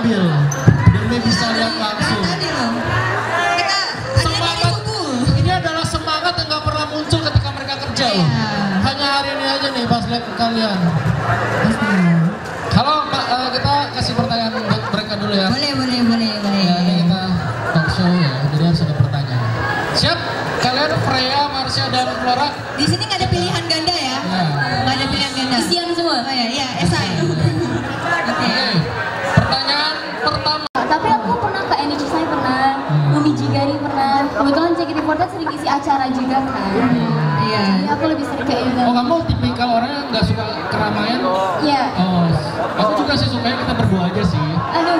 mobil demi bisa lihat langsung. Tadi loh. Kita Semangat ini adalah semangat yang gak pernah muncul ketika mereka kerja loh. Hanya hari ini aja nih pas lihat kalian. Halo, kita kasih pertanyaan buat mereka dulu ya. Boleh. Ya, ini kita talk show ya, jadi harus ada pertanyaan. Siap? Kalian Freya, Marsha, dan Flora? Di sini nggak ada pilihan ganda ya? Nggak ada pilihan ganda. Isian semua. Oh iya, esai. Oke. Pertanyaan pertama. Tapi aku pernah ke NHC, saya pernah, Umi Jigari pernah. Kebetulan JKT48 sering isi acara juga kan. Iya. Jadi aku lebih sering kayak gitu. Oh, kamu tipikal orang yang nggak suka keramaian? Iya. Oh, aku juga sih sukanya kita berdua aja sih. Aduh.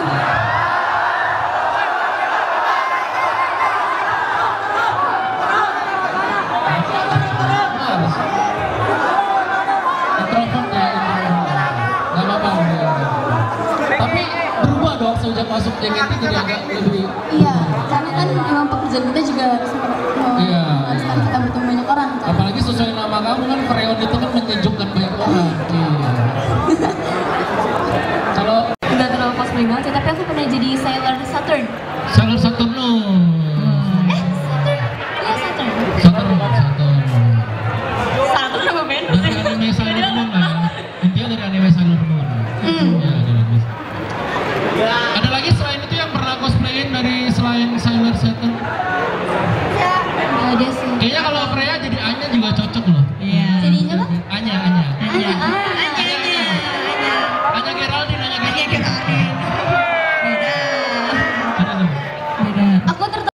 Introvert ya, nggak apa-apa. Tapi berubah dong sejak masuk JKT jadi agak lebih. Iya, karena kan emang pekerjaan kita juga harus Iya. mengharuskan kita bertemu banyak orang kan. Apalagi sesuai nama kamu kan Freon itu kan menyejukkan banyak orang. Iya. Kalau Udah terlalu cosplay banget, tapi aku pernah jadi Sailor Saturn. Sailor Saturno. Saturn? Iya Saturn. Saturn. Saturn sama band. Dari anime Sailor Moon lah. Intinya dari anime Sailor Moon. Ya, ada lagi selain itu yang pernah cosplayin dari selain Sailor Saturn? Nggak ada sih. Kayaknya kalau